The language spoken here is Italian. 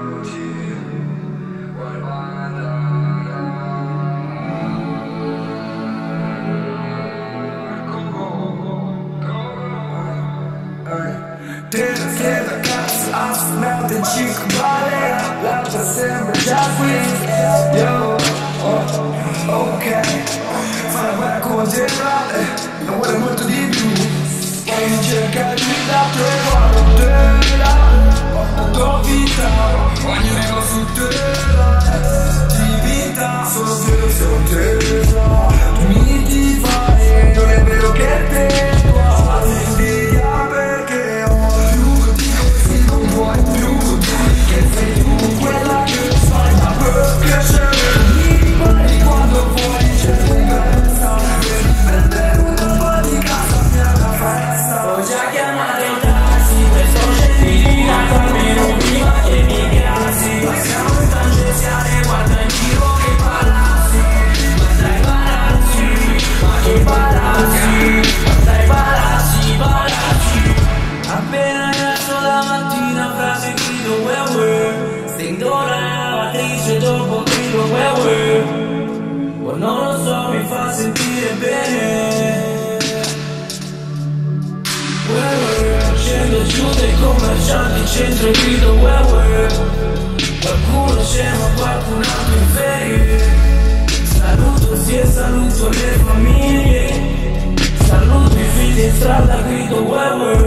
Terceira casa, afinal tem Chico Baleia. Leva sempre já fui. Yo, ok. Fala vai congelare, non vuole molto di più. Voglio cercare di darti la tua vita. Ogni rigo su terra, diventa solo certezza. Tu mi ti fai, non è vero che te dopo grido ma non lo so, mi fa sentire bene. Scendo giù dei commercianti, centro e grido qualcuno c'è ma qualcun altro in ferie. Saluto sì e saluto le famiglie, saluto i figli in strada, grido